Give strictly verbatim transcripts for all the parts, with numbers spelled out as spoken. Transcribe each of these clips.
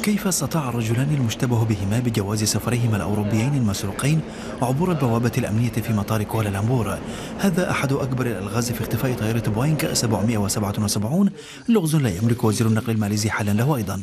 كيف استطاع الرجلان المشتبه بهما بجواز سفرهما الأوروبيين المسروقين عبور البوابة الأمنية في مطار كوالالمبور؟ هذا أحد أكبر الألغاز في اختفاء طائرة بوينغ سبعمئة وسبعة وسبعين، لغز لا يملك وزير النقل الماليزي حلا له أيضا.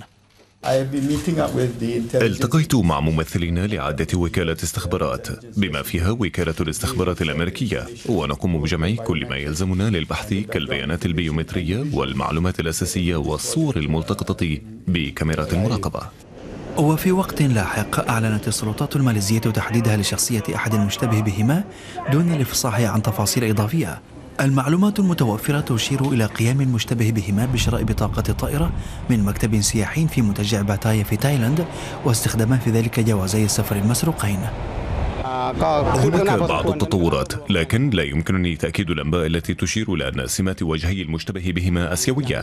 التقيت مع ممثلين لعدة وكالة استخبارات بما فيها وكالة الاستخبارات الأمريكية، ونقوم بجمع كل ما يلزمنا للبحث كالبيانات البيومترية والمعلومات الأساسية والصور الملتقطة بكاميرات المراقبة. وفي وقت لاحق أعلنت السلطات الماليزية تحديدها لشخصية أحد المشتبه بهما دون الإفصاح عن تفاصيل إضافية. المعلومات المتوفرة تشير إلى قيام المشتبه بهما بشراء بطاقة الطائرة من مكتب سياحي في متجع باتايا في تايلاند، واستخداما في ذلك جوازي السفر المسروقين. هناك بعض التطورات، لكن لا يمكنني تأكيد الأنباء التي تشير إلى أن سمات وجهي المشتبه بهما آسيوية.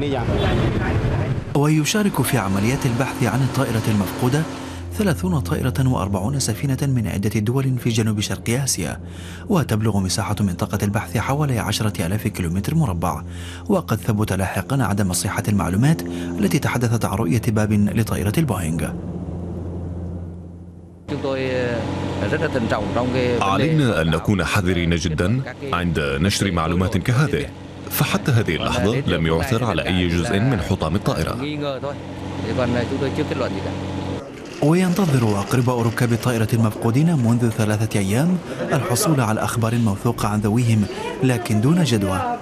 ويشارك في عمليات البحث عن الطائرة المفقودة ثلاثون طائرة وأربعون سفينة من عدة دول في جنوب شرق آسيا، وتبلغ مساحة منطقة البحث حوالي عشرة آلاف كيلومتر مربع. وقد ثبت لاحقا عدم صحة المعلومات التي تحدثت عن رؤية باب لطائرة البوينغ. علينا أن نكون حذرين جدا عند نشر معلومات كهذه، فحتى هذه اللحظة لم يعثر على أي جزء من حطام الطائرة. وينتظر أقرباء ركاب الطائرة المفقودين منذ ثلاثة أيام الحصول على أخبار موثوقة عن ذويهم، لكن دون جدوى.